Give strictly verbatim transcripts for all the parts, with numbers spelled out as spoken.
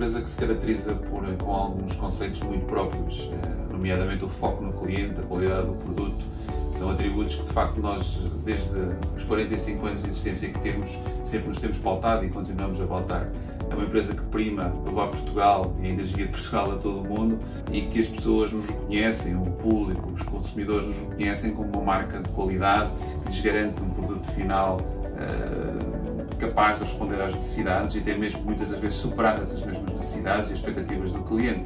empresa que se caracteriza por, com alguns conceitos muito próprios, nomeadamente o foco no cliente, a qualidade do produto. São atributos que, de facto, nós, desde os quarenta e cinco anos de existência que temos, sempre nos temos pautado e continuamos a pautar. É uma empresa que prima levar Portugal e a energia de Portugal a todo o mundo e que as pessoas nos reconhecem, o público, os consumidores nos reconhecem como uma marca de qualidade que lhes garante um produto final uh, capaz de responder às necessidades e até mesmo muitas das vezes superar essas mesmas necessidades e expectativas do cliente.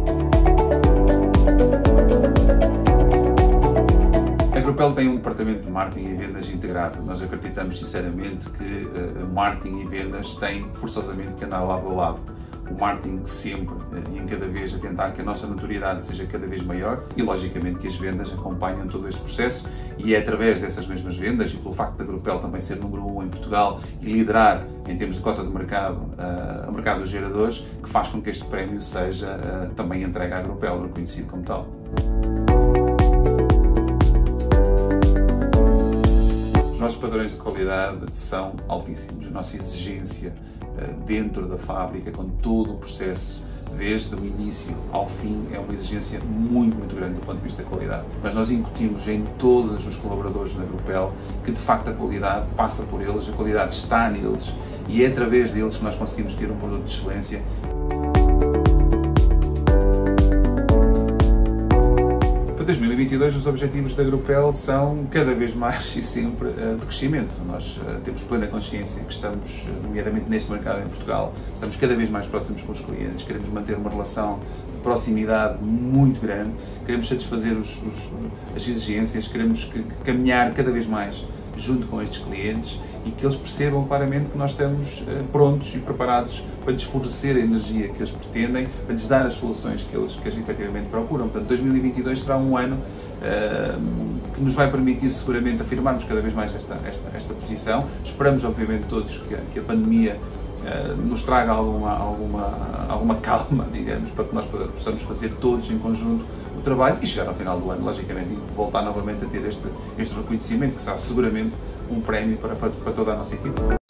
A Grupel tem um departamento de marketing e vendas integrado. Nós acreditamos sinceramente que uh, marketing e vendas têm forçosamente que andar lado a lado. O marketing sempre uh, e em cada vez a tentar que a nossa notoriedade seja cada vez maior e logicamente que as vendas acompanham todo este processo e é através dessas mesmas vendas e pelo facto da Grupel também ser número um em Portugal e liderar em termos de cota de mercado uh, o mercado dos geradores que faz com que este prémio seja uh, também entregue à Grupel, reconhecido como tal. Os nossos padrões de qualidade são altíssimos. A nossa exigência dentro da fábrica, com todo o processo, desde o início ao fim, é uma exigência muito, muito grande do ponto de vista da qualidade. Mas nós incutimos em todos os colaboradores na Grupel que, de facto, a qualidade passa por eles, a qualidade está neles e é através deles que nós conseguimos ter um produto de excelência. Para dois mil e vinte e dois, os objetivos da Grupel são cada vez mais e sempre de crescimento. Nós temos plena consciência que estamos, nomeadamente neste mercado em Portugal, estamos cada vez mais próximos com os clientes, queremos manter uma relação de proximidade muito grande, queremos satisfazer os, os, as exigências, queremos caminhar cada vez mais junto com estes clientes e que eles percebam claramente que nós estamos uh, prontos e preparados para lhes fornecer a energia que eles pretendem, para lhes dar as soluções que eles, que eles efetivamente procuram. Portanto, dois mil e vinte e dois será um ano uh, que nos vai permitir seguramente afirmarmos cada vez mais esta, esta, esta posição. Esperamos, obviamente, todos que, que a pandemia uh, nos traga alguma, alguma, alguma calma, digamos, para que nós possamos fazer todos em conjunto o trabalho e chegar ao final do ano, logicamente, e voltar novamente a ter este, este reconhecimento, que será seguramente um prémio para, para, para toda a nossa equipe.